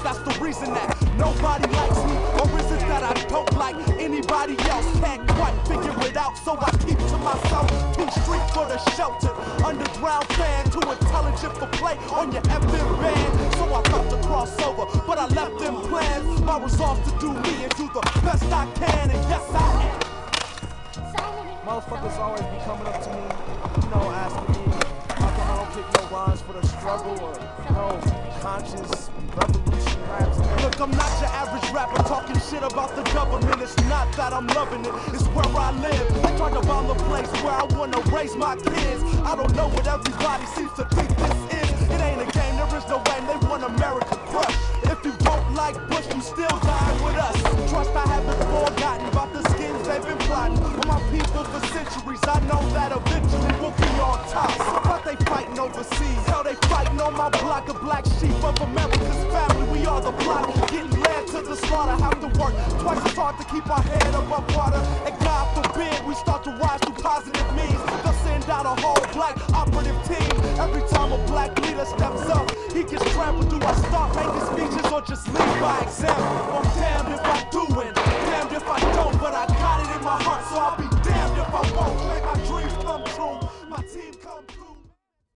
that's the reason that nobody likes me. Or is it that I don't like anybody else? Can't quite figure it out, so I keep to myself. Too street for the sheltered, underground fan, too intelligent for play on your FM band. So I thought to cross over, but I left them plans. My resolve to do me and do the best I can, and yes I am. Motherfuckers always be coming up to me, you know, asking me how come I don't kick no rhymes for the struggle or no conscious revolution raps. Look, I'm not your average rapper talking shit about the government. It's not that I'm loving it, it's where I live. I tried to find the place where I wanna raise my kids. I don't know what everybody seems to think this is. It ain't a game, there is no way, they want America crushed. If you don't like Bush, you still dying with us. Trust I haven't forgotten about the schemes they've been plotting on my people for centuries. I know that eventually we'll be on top. But they fighting overseas, hell they fighting on my block. The black sheep of America's family, we are the block. Getting led to the slaughter, have to work twice as hard to keep our head above water. And God forbid we start to rise through positive means. They'll send out a whole black operative team. Every time a black leader steps up, he gets trampled. Do I start making speeches or just lead by example?